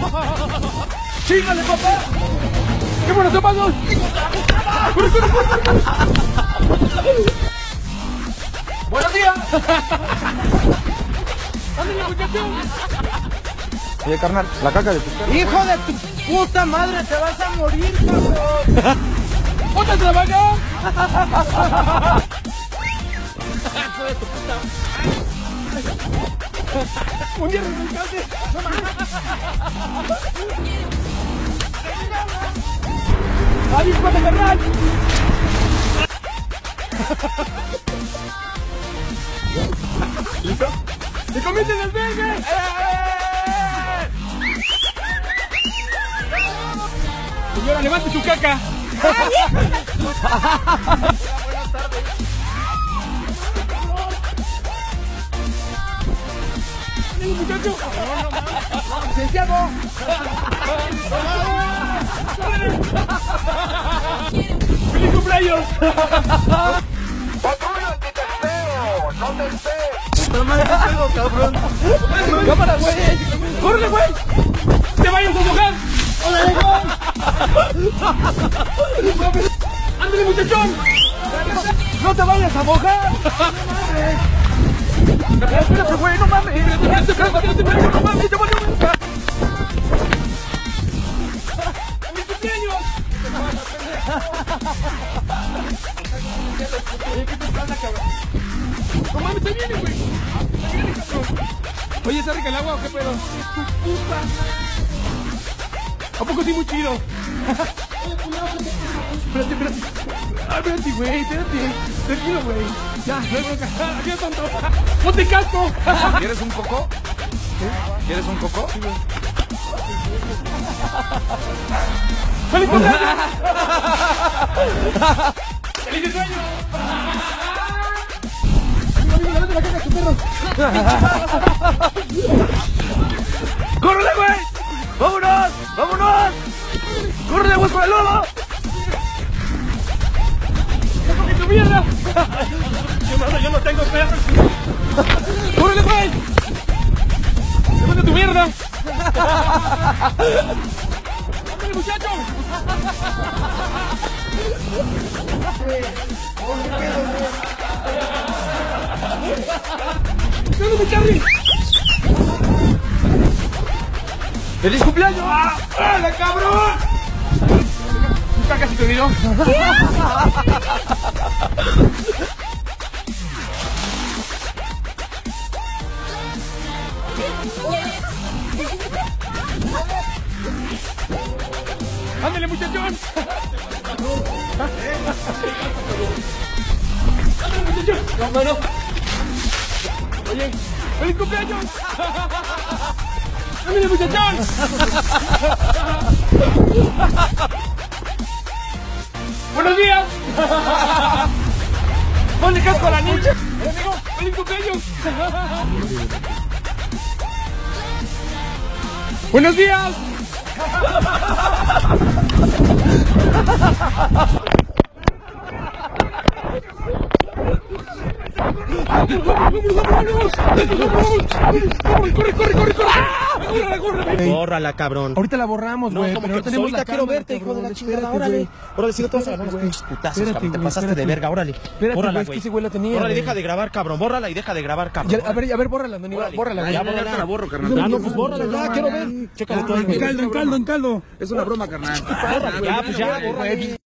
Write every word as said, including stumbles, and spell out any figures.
¡Chíngale, papá! ¡Qué buenos zapatos! ¡Corre, corre, corre, corre! ¡Buenos días! ¡Ándale, muchachón! Oye, carnal, la caca de tu perro. ¡Hijo de tu puta madre! ¡Te vas a morir, cabrón! ¡Ponte a trabajar! ¡Hijo de tu puta! ¡Un día resultante! ¡No mames! ¡Adiós, pata, carnal! ¿Listo? ¡Y comienza el despegue! ¡Eh! Señora, levante su caca. Buenas tardes. ¡Ven, muchacho! ¡Licenciado! ¡Feliz cumpleaños! ¡Patrulla, que te espero! ¡No te espero! ¡No me hagas cabrón! ¡Cámara, güey! ¡Córrele, güey! ¡Te vayas a mojar! ¡Órale, güey! ¡Ándale, muchachón! ¡No te vayas a mojar! ¡Espérate, güey! ¡No mames! ¡Espérate, espérate, espérate! ¡No mames! ¡Te voy a mojar! ¡Mi cumpleaños! Oye, ¿qué te pasa, cabrón? ¡No mames! ¡Te viene, güey! ¡Te viene, cabrón! Oye, ¿está rica el agua o qué pedo? ¡Puta! ¿A poco sí muy chido? Espérate, espérate. Ah, espérate, güey, espérate. Tranquilo, güey. Ya, no hay bronca. Aquí es tonto. ¡Ponte casco! ¿Quieres un coco? ¿Quieres un coco? Sí, güey. ¡Feliz cumpleaños! ¡Feliz sueño! Amigo, amigo, levante la caca a tu perro. ¡Córrele, güey! ¡Vámonos! ¡Vámonos! ¡Córrele, güey, por el lodo! ¡Coge tu mierda! Yo no, yo no tengo perros. ¡Córrele, güey! ¡Levanta tu mierda! ¡Ándale, muchacho! ¡Ándale, Charlie! ¡Feliz cumpleaños! ¡Hala, cabrón! ¿Tu caca se te olvidó? ¡Ándale, muchachón! ¡Ándale, muchachón! No, no, no. Oye, ¡feliz cumpleaños! ¡Ándale, muchachón! ¡Buenos días! ¡Ponle casco a la niña! ¡Amigo! ¡Feliz cumpleaños! ¡Buenos días! ¡Corre, corre, corre, corre! Bórrala, cabrón. Ahorita la borramos, güey. No, como pero que tenemos ahorita la quiero cámara, verte, hijo de la cabrón. chingada. Espérate, Órale. güey. Órale, si no te vas a ganar unos Güey. pinches putazos, Espérate, cabrón. Te güey, pasaste de espérate. verga, órale. Espérate, Bórrala, güey, es güey. que ese güey la tenía, Órale, güey. deja de grabar, cabrón. Bórrala y deja de grabar, cabrón. Ya, a ver, a ver, bórrala, Dani, Órale. bórrala. Ya, güey. bórrala. te la borro, carnal. Ah, no, pues bórrala ya, quiero ver. Chécale tú ahí, En güey. caldo, en caldo, en caldo. Es una broma, carnal. Bórrala, ya, pues ya, bórrala.